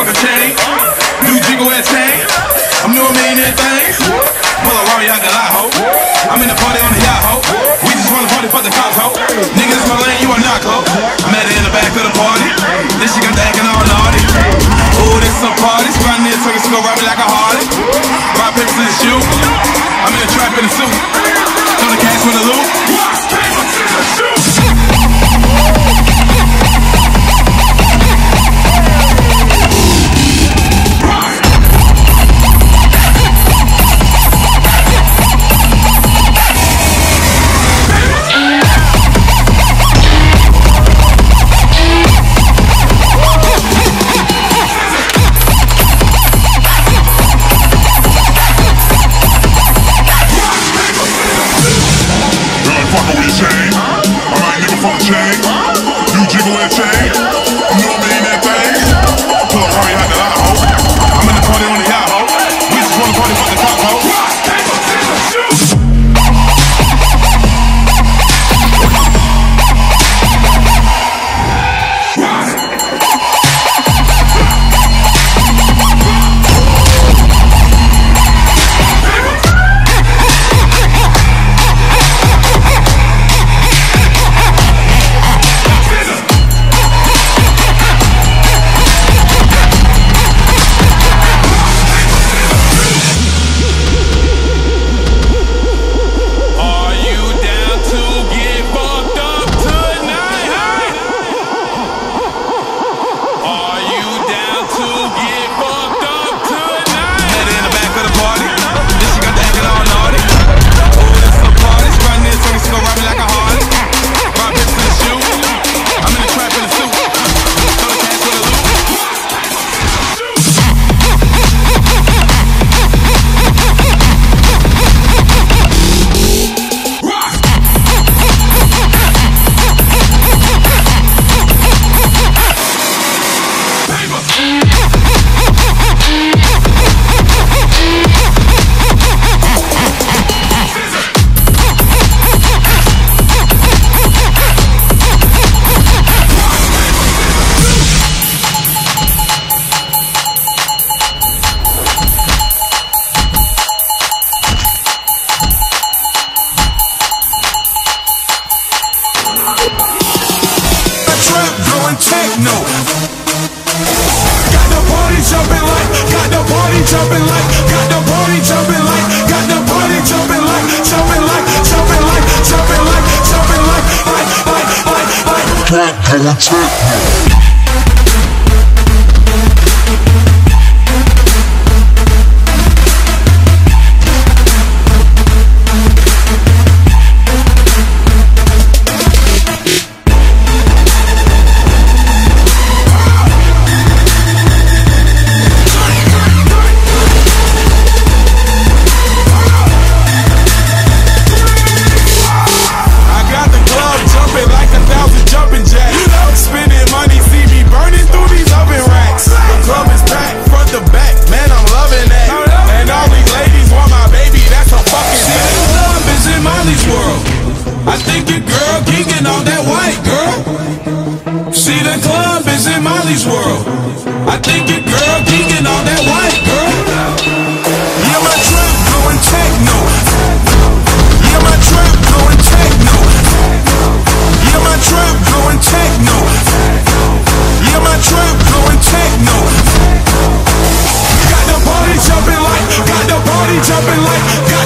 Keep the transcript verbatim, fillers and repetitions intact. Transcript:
a chain. Do jiggle at chain. I'm new a million things. Pull a raw, y'all got a hoe. I'm in the party on the yacht, ho. We just wanna party, fuck the cops, ho. Niggas my lane, you a narco. I met her in the back of the party. This shit got the acting all naughty. Ooh, this is a party. Spotting this, so go ride me like a harlot. Rock papers in the shoe. I'm in the trap in the suit. Throw the cash with the loot. Rock papers in the shoe. Jumping like, got the party jumping like, got